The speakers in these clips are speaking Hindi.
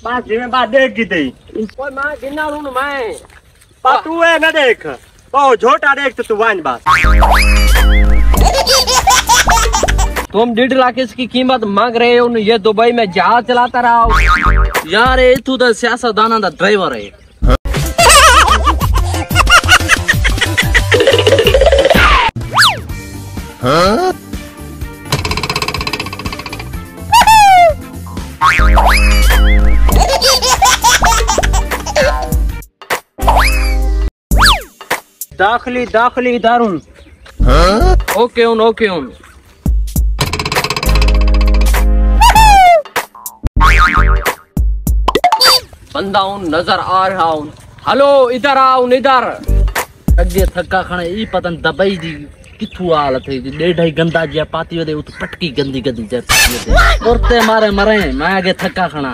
बात जिम्मे बात देख की थी कोई मां गिना लूं मैं पर तू है न देख तो झोटा देख तो तू वाइन बात तुम 1.5 लाख इसकी कीमत मांग रहे हो। ये दुबई में जहाज चलाता रहा हो यार। ये तू तो सियासतदाना दा ड्राइवर है। हाँ? दाखली दारुन। हाँ? ओके उन बंदा नजर आ रहा हूँ। हेलो इधर आओ इधर। अगे थका खणे ई पतन दबई दी किथु हालत है। 1.5 गंदा जिया पाती वदे उत पटकी गंदी जैसी औरते मारे मरे। मैं आगे थका खणा।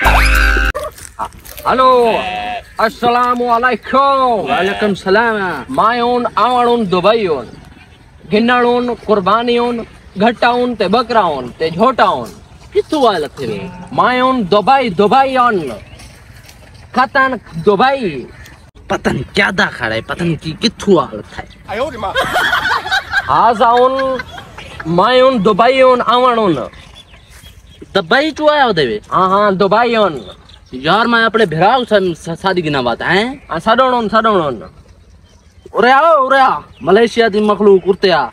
हेलो अस्सलाम वालेकुम। वालेकुम सलाम। मायून आवणून दुबईऊन गिन्नाणून कुर्बानीऊन घटाऊन ते बकराऊन ते झोटाऊन किथु हालत है। मायून दुबईऊन खतन दुबई पतन क्या दा खड़ा है। पतन की किथु हालत है। आजाउन मायून दुबईऊन आवणून दुबई चु आया देवे। हाँ दुबईऊन यार मैं अपने भिराव शादी की ना बात है। सडोण उरे आ मलेशिया दी मखलूक उरते आ।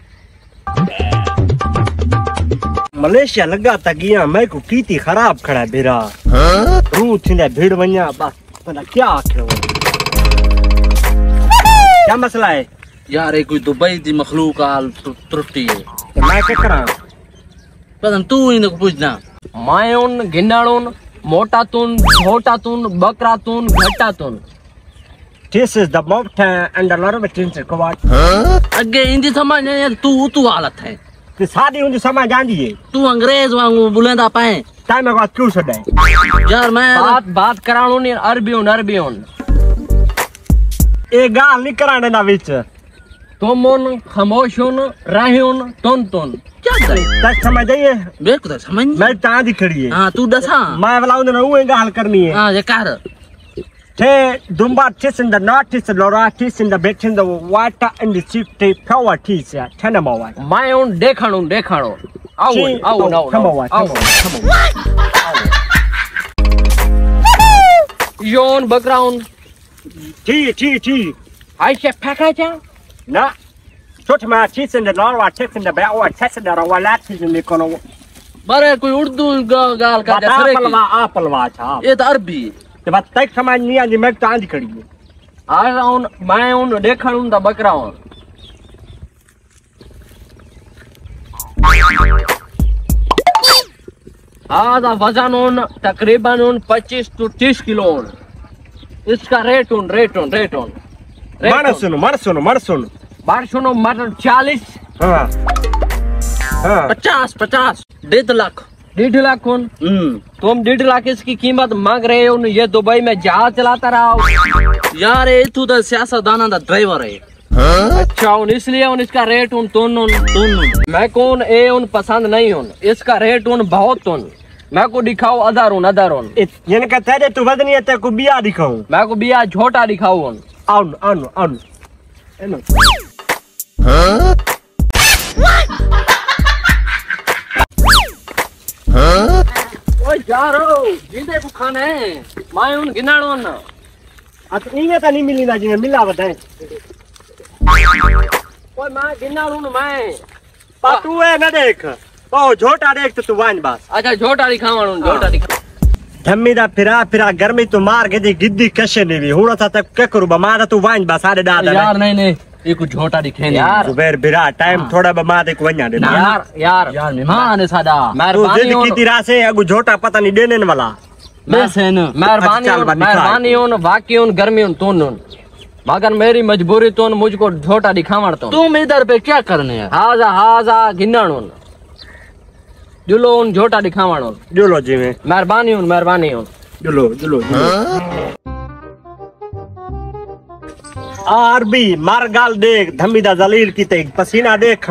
मलेशिया लगा तगिया मैं को कीती खराब खड़ा भिरा। रू थिंदा भीड़ वन्या बस पता क्या आखिर क्या मसला है यार। कोई दुबई दी मखलूक हाल त्रुटि है। तो मैं क्या करा पता तू इनको पूछना। मायून गिन्नाणून मोटातून झोटातून बकरातून घटातून। This is the mountain and a lot of things are covered. अगे हिंदी समझ नहीं तू हालत है। कि शादी उनकी समझ आंदी है। तू अंग्रेज वांगू बुलेंदा पाए। टाइम में बात क्यों छड़े यार मैं बात कराणू नहीं अरबियोन एक गाल नहीं कराने ना विच तुमुन खामोशुन राहियुन तुन क्या करे तक समझ जाइए। बेक तो समझ मैं तांदी खड़ी है। हां तू दसा मैं वाला उन्हें वो गाल करनी है। हां ये कर Te dumba tis in the north tis the lora tis in the bed in the water and the chief te power tis ya tenama one. My own dekhanon. Au no. Come on. Yon background. T. I said package. Na. Short ma tis in the lora tis in the bed or tis in the wala tis in the kono. बारे कोई उर्दू गाल का आपलवा था। ये तो अरबी तो बात तक समझ नहीं आती। मैं तांदी खड़ी है। आउन मैं उन देखणून दा बकराऊन। आधा वजन उन तकरीबन 25 to 30 किलो। इसका रेट उन मर सुनो मटर 40। हाँ 50 1.5 लाख उन। तुम 1.5 लाख इसकी कीमत मांग रहे हो। ये दुबई में जहाज चलाता रहा हो यार। ये तू तो सियासतदाना दा ड्राइवर है। अच्छा इसलिए इसका रेट तुन मैं कौन ए पसंद नहीं हूँ। इसका रेट बहुत मैं को दिखाओ अदारून यानी का तेरे तू वजनी है ते को बिया दिखाऊं। मैं को बिया झोटा दिखाऊं। आउन ओए यारो जिंदे को खाने मैं उन गिनाणो ना। अच्छा इने तो नहीं मिली ना जिने मिला बताए। ओए मैं गिनाणो ना मैं पर तू है न देख तो झोटा देख तो तू वाइन बस। अच्छा झोटा दिखावणो झोटा दिखा धम्मी दा फिरा गर्मी तू मार के गिद्दी कशे नहीं हुणो था तक क्या करू बमार तू वाइन बस सारे दादा यार नहीं ये कुछ झोटा दिखे यार जुबैर बिरा टाइम थोड़ा बमार को वन्या दे यार मेहमान है सादा। मेहरबानी की तरह से अगु झोटा पता नहीं देने वाला। मेहरबानी वाकई गर्मी तोन मगर मेरी मजबूरी तो मुझको झोटा दिखावण तो। तुम इधर पे क्या करने है। हाजा गिन्नाणो जुलो झोटा दिखावण जुलो जी में मेहरबानी जुलो आरबी मार गाल देख धमीदा जलील की ते पसीना देख।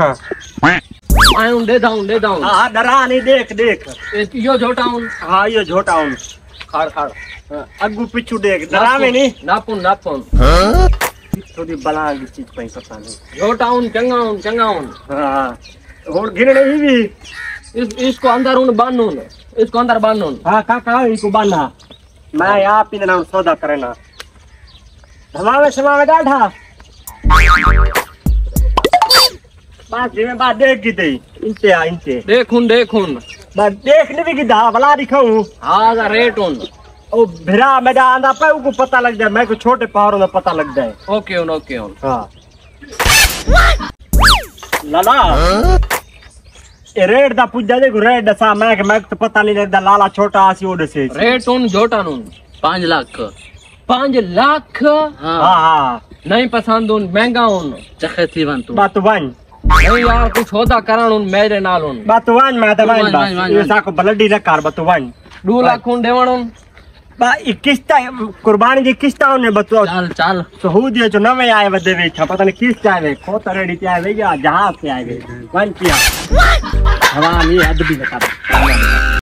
आऊं दे दाऊं हां डरा नहीं देख यो झोटा हूं। हां यो झोटा हूं। खाड़ खाड़ अगू पिछू देख डरावे नहीं नापुन नापुन थोड़ी बलांग चीज पई पता नहीं झोटाउन चंगाउन हां और गिरने ही भी इसको अंदर उन बांधून इसको अंदर बांधून हां काका इनको बांधा मैं आप ही ना सौदा करना हमारे समावे डाढ़ा बात जी बात देख की थी इनसे देखून बात देखने भी की दा भला दिखाऊं हाँ रेट उन ओ भिरा मेरा आंदा पे को पता लग जाए मैं को छोटे पहाड़ों में पता लग जाए ओके उन हां लाला ए रेट दा पूजा देखो रेट सा मैं तो पता नहीं लगदा लाला छोटा आसी ओड से रेट उन जोटानुन 5 लाख 5 लाख हां नहीं पसंद उन महंगा उन चखे थी वन तू बात वन नहीं यार कुछ होता करण उन मेरे नाल उन बात वन मैं तो वन ये साको ब्लडी न कर बात वन 2 लाख उन देवण उन बा 21 कुर्बानी जी किस्ता ने बतो चल सऊदी जो नवे आए वदे वे पता नहीं किस आए को तरेडी ते आए या जहाज से आए वन किया हवा नहीं अदबी न कर